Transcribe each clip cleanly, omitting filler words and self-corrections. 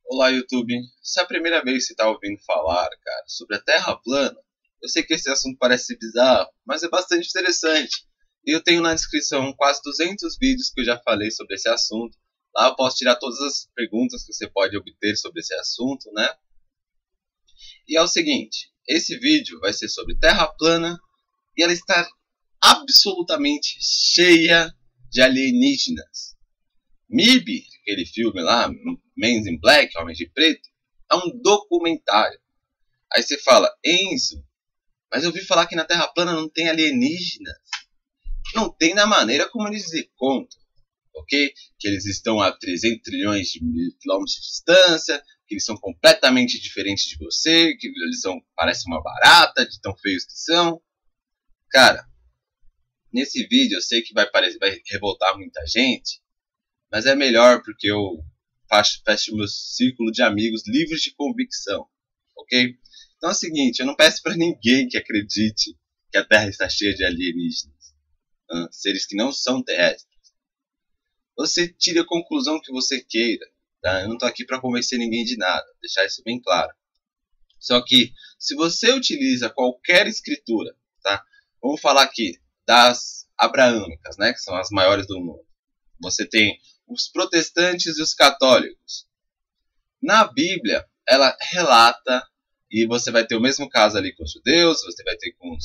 Olá, YouTube. Se é a primeira vez que você está ouvindo falar, cara, sobre a Terra plana, eu sei que esse assunto parece bizarro, mas é bastante interessante. E eu tenho na descrição quase 200 vídeos que eu já falei sobre esse assunto. Lá eu posso tirar todas as perguntas que você pode obter sobre esse assunto, né? E é o seguinte, esse vídeo vai ser sobre Terra plana e ela está absolutamente cheia de alienígenas. MIB, aquele filme lá, Men in Black, Homem de Preto, é um documentário. Aí você fala, Enzo, mas eu ouvi falar que na Terra plana não tem alienígenas. Não tem da maneira como eles contam, ok? Que eles estão a 300 trilhões de quilômetros de distância, que eles são completamente diferentes de você, que eles parecem uma barata, de tão feios que são. Cara, nesse vídeo eu sei que vai revoltar muita gente, mas é melhor porque eu fecho o meu círculo de amigos livres de convicção, ok? Então é o seguinte, eu não peço para ninguém que acredite que a Terra está cheia de alienígenas, seres que não são terrestres. Você tire a conclusão que você queira, tá? Eu não estou aqui para convencer ninguém de nada, deixar isso bem claro. Só que, se você utiliza qualquer escritura, tá? Vamos falar aqui das abraâmicas, né? Que são as maiores do mundo. Você tem os protestantes e os católicos. Na Bíblia, ela relata, e você vai ter o mesmo caso ali com os judeus, você vai ter com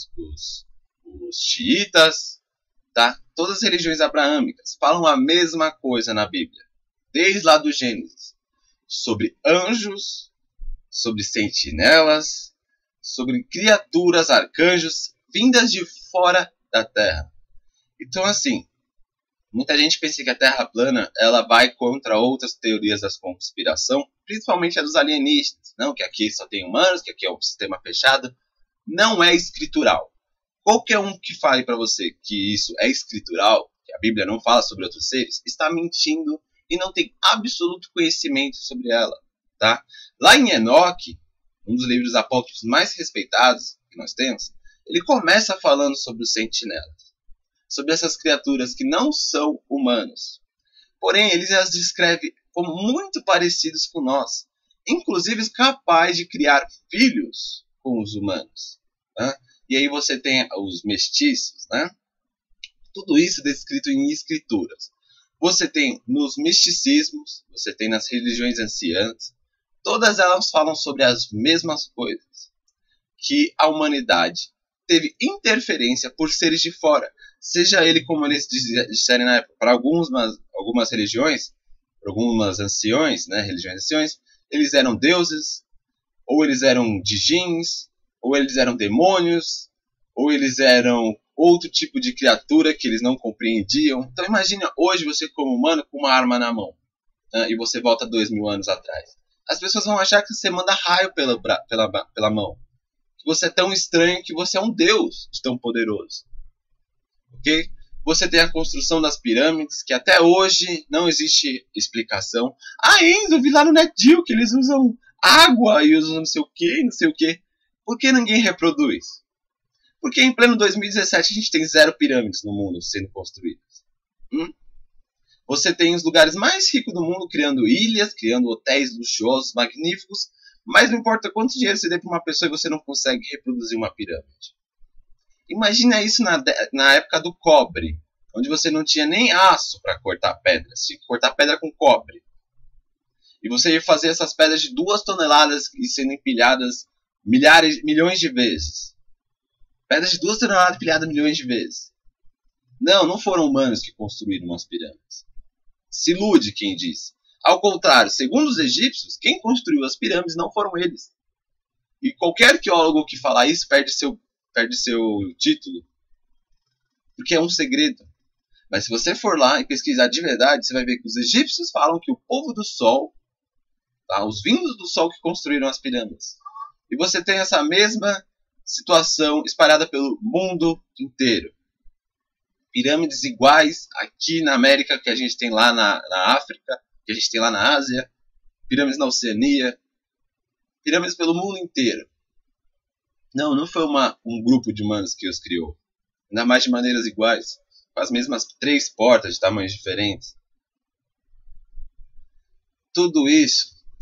os xiitas, tá? Todas as religiões abraâmicas falam a mesma coisa na Bíblia, desde lá do Gênesis, sobre anjos, sobre sentinelas, sobre criaturas, arcanjos, vindas de fora da terra. Então, assim, muita gente pensa que a Terra plana ela vai contra outras teorias da conspiração, principalmente a dos alienígenas. Não, que aqui só tem humanos, que aqui é um sistema fechado. Não é escritural. Qualquer um que fale para você que isso é escritural, que a Bíblia não fala sobre outros seres, está mentindo e não tem absoluto conhecimento sobre ela. Tá? Lá em Enoque, um dos livros apócrifos mais respeitados que nós temos, ele começa falando sobre os sentinelas, sobre essas criaturas que não são humanos. Porém, ele as descreve como muito parecidos com nós, inclusive capazes de criar filhos com os humanos. Né? E aí você tem os mestiços, né? Tudo isso descrito em escrituras. Você tem nos misticismos, você tem nas religiões anciãs, todas elas falam sobre as mesmas coisas. Que a humanidade teve interferência por seres de fora. Seja ele como eles disserem na época, para algumas religiões, para algumas anciões, né, religiões anciões, eles eram deuses, ou eles eram djinns, ou eles eram demônios, ou eles eram outro tipo de criatura que eles não compreendiam. Então imagina hoje você como humano com uma arma na mão, né, e você volta 2000 anos atrás. As pessoas vão achar que você manda raio pela mão. Que você é tão estranho que você é um deus de tão poderoso. Ok? Você tem a construção das pirâmides, que até hoje não existe explicação. Ah, Enzo, eu vi lá no NetGeo que eles usam água e usam não sei o que, não sei o que. Por que ninguém reproduz? Porque em pleno 2017 a gente tem 0 pirâmides no mundo sendo construídas. Você tem os lugares mais ricos do mundo criando ilhas, criando hotéis luxuosos, magníficos, mas não importa quanto dinheiro você dê para uma pessoa e você não consegue reproduzir uma pirâmide. Imagina isso na época do cobre, onde você não tinha nem aço para cortar pedra, você tinha que cortar pedra com cobre. E você ia fazer essas pedras de 2 toneladas e sendo empilhadas milhões de vezes. Pedras de 2 toneladas empilhadas milhões de vezes. Não foram humanos que construíram as pirâmides. Se ilude quem diz. Ao contrário, segundo os egípcios, quem construiu as pirâmides não foram eles. E qualquer arqueólogo que falar isso perde seu título. Porque é um segredo. Mas se você for lá e pesquisar de verdade, você vai ver que os egípcios falam que o povo do sol, tá, os vindos do sol que construíram as pirâmides. E você tem essa mesma situação espalhada pelo mundo inteiro. Pirâmides iguais aqui na América, que a gente tem lá na África, que a gente tem lá na Ásia, pirâmides na Oceania, pirâmides pelo mundo inteiro. Não foi um grupo de humanos que os criou. Ainda mais de maneiras iguais, com as mesmas 3 portas de tamanhos diferentes. Tudo isso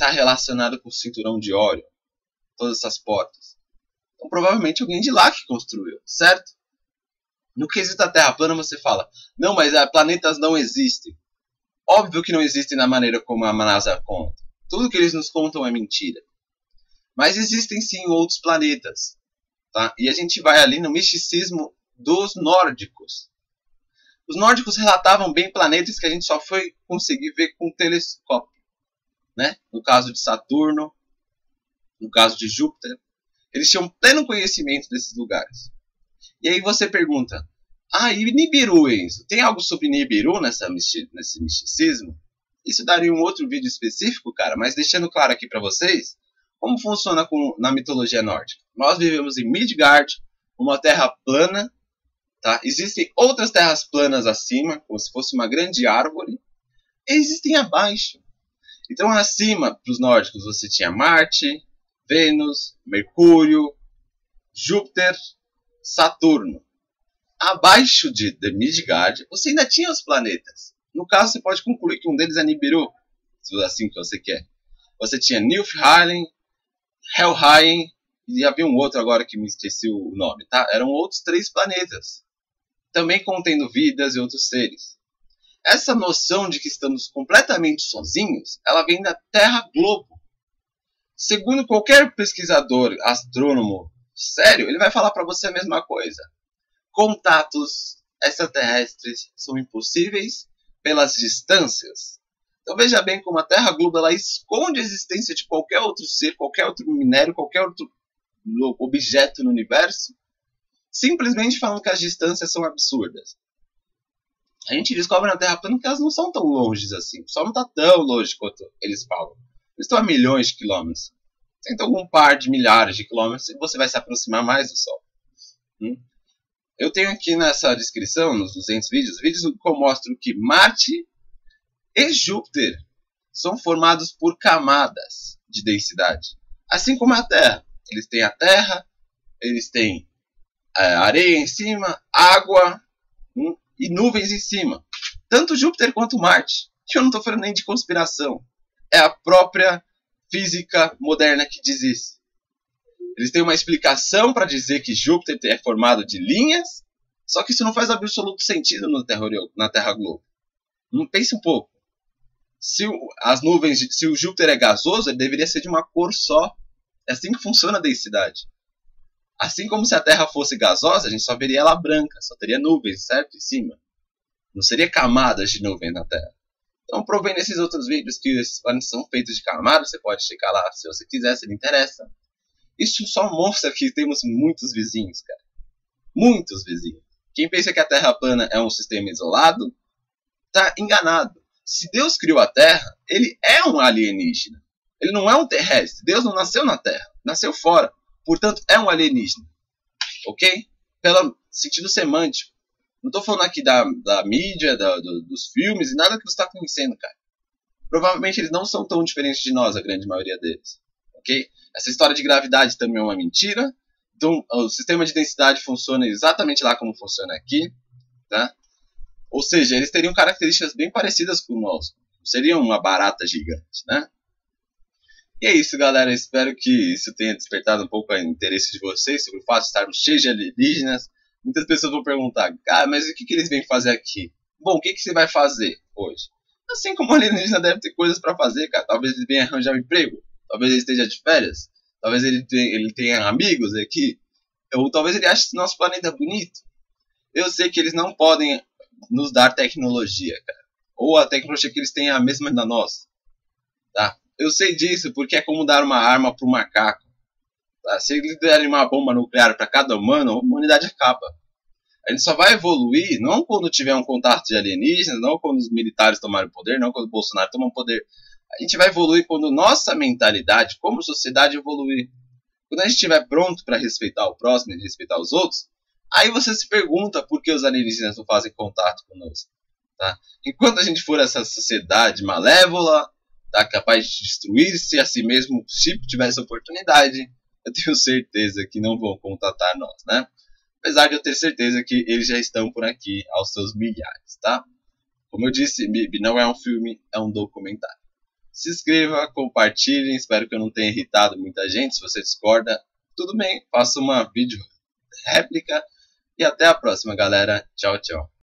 está relacionado com o cinturão de Órion, todas essas portas. Então provavelmente alguém de lá que construiu, certo? No quesito da Terra plana você fala, não, mas planetas não existem. Óbvio que não existem da maneira como a NASA conta. Tudo que eles nos contam é mentira. Mas existem sim outros planetas. Tá? E a gente vai ali no misticismo dos nórdicos. Os nórdicos relatavam bem planetas que a gente só foi conseguir ver com telescópio. Né? No caso de Saturno, no caso de Júpiter. Eles tinham pleno conhecimento desses lugares. E aí você pergunta, e Nibiru, Enzo? Tem algo sobre Nibiru nesse misticismo? Isso daria um outro vídeo específico, cara, mas deixando claro aqui para vocês como funciona na mitologia nórdica. Nós vivemos em Midgard, uma terra plana, tá? Existem outras terras planas acima, como se fosse uma grande árvore, e existem abaixo. Então acima, para os nórdicos, você tinha Marte, Vênus, Mercúrio, Júpiter, Saturno. Abaixo de Midgard, você ainda tinha os planetas. No caso, você pode concluir que um deles é Nibiru, se é assim que você quer. Você tinha Niflheim, Helheim, e havia um outro agora que me esqueci o nome, tá? Eram outros 3 planetas, também contendo vidas e outros seres. Essa noção de que estamos completamente sozinhos, ela vem da Terra Globo. Segundo qualquer pesquisador, astrônomo sério, ele vai falar para você a mesma coisa. Contatos extraterrestres são impossíveis pelas distâncias. Então veja bem como a Terra Globo ela esconde a existência de qualquer outro ser, qualquer outro minério, qualquer outro objeto no universo, simplesmente falando que as distâncias são absurdas. A gente descobre na Terra plana que elas não são tão longe assim. O Sol não está tão longe quanto eles falam. Eles estão a milhões de quilômetros. Então, algum par de milhares de quilômetros, você vai se aproximar mais do Sol. Eu tenho aqui nessa descrição, nos 200 vídeos que eu mostro que Marte e Júpiter são formados por camadas de densidade. Assim como a Terra. Eles têm a Terra, eles têm areia em cima, água e nuvens em cima. Tanto Júpiter quanto Marte. Eu não estou falando nem de conspiração. É a própria física moderna que diz isso. Eles têm uma explicação para dizer que Júpiter é formado de linhas, só que isso não faz absoluto sentido na Terra Globo. Pense um pouco. Se o Júpiter é gasoso, ele deveria ser de uma cor só. É assim que funciona a densidade. Assim como se a Terra fosse gasosa, a gente só veria ela branca, só teria nuvens, certo? Em cima. Não seria camadas de nuvem na Terra. Então, provei nesses outros vídeos que esses planetas são feitos de camadas. Você pode checar lá se você quiser, se lhe interessa. Isso só mostra que temos muitos vizinhos, cara. Muitos vizinhos. Quem pensa que a Terra plana é um sistema isolado, está enganado. Se Deus criou a Terra, ele é um alienígena. Ele não é um terrestre. Deus não nasceu na Terra, nasceu fora. Portanto, é um alienígena. Ok? Pelo sentido semântico. Não estou falando aqui da mídia, dos filmes e nada que você está conhecendo, cara. Provavelmente eles não são tão diferentes de nós, a grande maioria deles. Ok? Essa história de gravidade também é uma mentira. Então, o sistema de densidade funciona exatamente lá como funciona aqui. Tá? Ou seja, eles teriam características bem parecidas conosco. Seriam uma barata gigante, né? E é isso, galera. Espero que isso tenha despertado um pouco o interesse de vocês sobre o fato de estarmos cheios de alienígenas. Muitas pessoas vão perguntar, cara, mas o que eles vêm fazer aqui? Bom, o que você vai fazer hoje? Assim como o alienígena deve ter coisas para fazer, cara. Talvez ele venha arranjar um emprego. Talvez ele esteja de férias. Talvez ele tenha amigos aqui. Ou talvez ele ache nosso planeta bonito. Eu sei que eles não podem nos dar tecnologia, cara. Ou a tecnologia que eles têm é a mesma da nossa. Tá? Eu sei disso porque é como dar uma arma para um macaco. Tá? Se eles derem uma bomba nuclear para cada humano, a humanidade acaba. A gente só vai evoluir não quando tiver um contato de alienígenas, não quando os militares tomarem o poder, não quando o Bolsonaro tomar o poder. A gente vai evoluir quando nossa mentalidade, como sociedade, evoluir. Quando a gente estiver pronto para respeitar o próximo e respeitar os outros, aí você se pergunta por que os alienígenas não fazem contato conosco. Tá? Enquanto a gente for essa sociedade malévola, tá, capaz de destruir-se a si mesmo se tivesse oportunidade, eu tenho certeza que não vão contatar nós, né? Apesar de eu ter certeza que eles já estão por aqui aos seus milhares, tá? Como eu disse, MIB não é um filme, é um documentário. Se inscreva, compartilhem, espero que eu não tenha irritado muita gente. Se você discorda, tudo bem, faça uma vídeo réplica. E até a próxima, galera. Tchau, tchau.